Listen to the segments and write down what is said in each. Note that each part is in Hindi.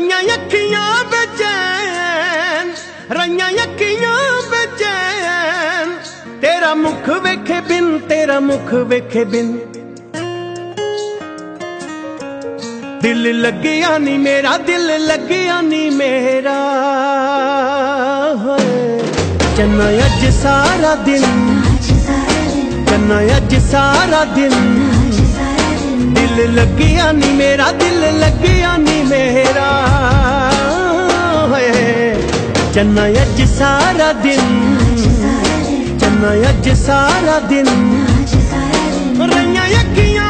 रइयां अखियां बेचैन, रइयां अखियां बेचैन, तेरा मुख वेखे बिन, तेरा मुख वेखे बिन। दिल लगिया नी मेरा, दिल लगिया नी मेरा। चन्ना अज सारा दिन, चन्ना अज सारा दिन, दिल लगिया नी मेरा, दिल लगिया नी मेरा। चन्ना अज सारा दिन, चन्ना अज सारा दिन, रइयां अखियां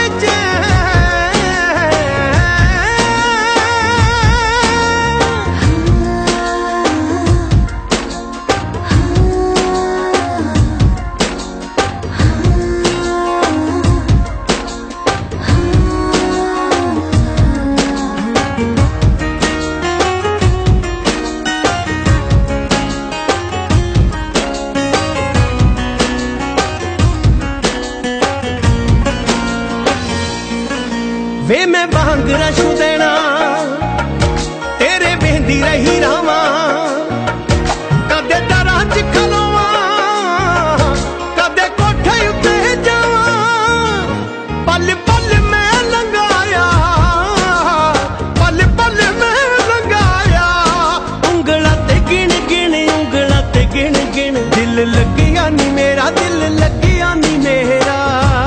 वे मैं बांग रशू देना, तेरे बेंदी रही रावा, कदे दरां च खलोवा, कदे कोठे उत्ते जावा, पल पल मैं लंघाया, पल पल मैं लंघाया, उंगलां ते गिण गिण, उंगलां ते गिण गिण, दिल लगिया नी मेरा, दिल लगिया नी मेरा।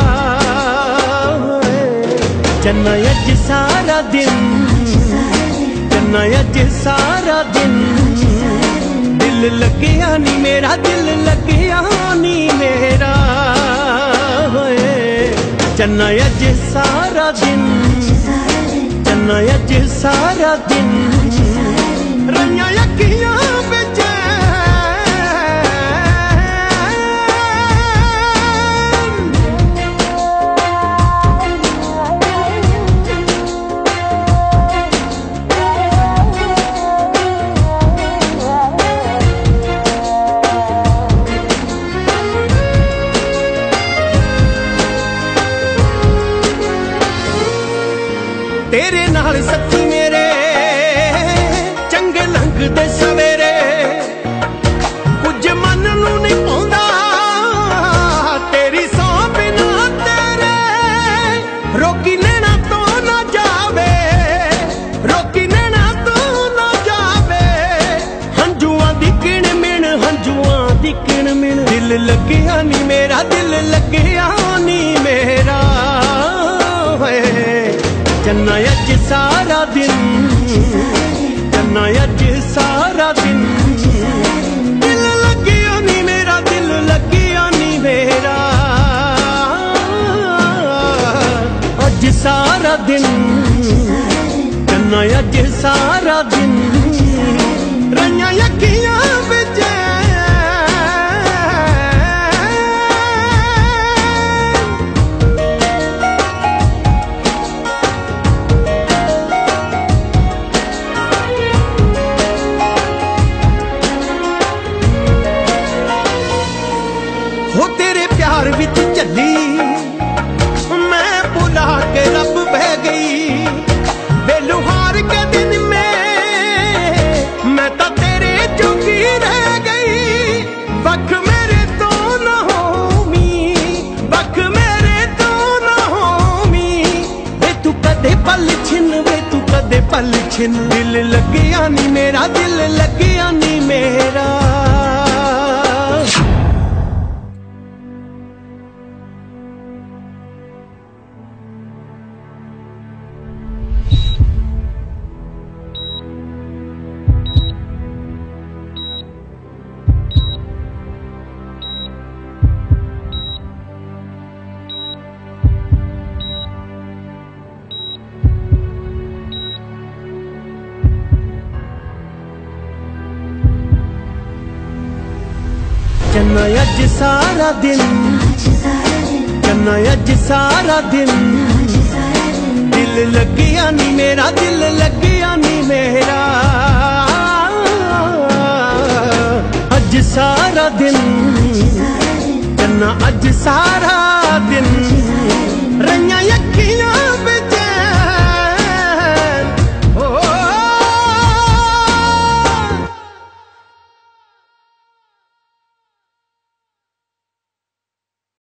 चन्ना अज सारा दिन, चन्ना अज सारा दिन, दिल लगिया नी मेरा, दिल लगिया नी मेरा। चन्ना अज सारा दिन, चन्ना अज सारा दिन, रइयां अखियां तेरे नाल सखी मेरे चंगे लंघदे सवेरे, कुछ मन नू नहीं पाउंदा तेरी सौ बिना तेरे। रोकी नैना तो ना जावे, रोकी नैना तो ना जावे, हंजुआं दी किण मिण, हंजुआं दी किण मिण, दिल लगिया नी मेरा, दिल लगिया नी मेरा। चन्ना अज सारा दिन, चन्ना अज सारा दिन, दिल लगिया नी मेरा, दिल लगिया नी मेरा। अज सारा दिन, चन्ना अज सारा दिन, रइयां अखियां विच चली, मैं भुला के रब बह गई, बेलुहार के दिन में मैं तो तेरे जोगी रह गई। वख मेरे तो न होमी, वख मेरे तो न होमी, वे तू कदे पल छिन, वे तू कदे पल छिन, दिल लगिया नी मेरा, दिल लगिया नी मेरा। चन्ना अज सारा दिन, चन्ना अज सारा दिन, दिल लगिया नी मेरा, दिल लगिया नी मेरा। अज सारा दिन, चन्ना अज सारा दिन, रइयां अखियां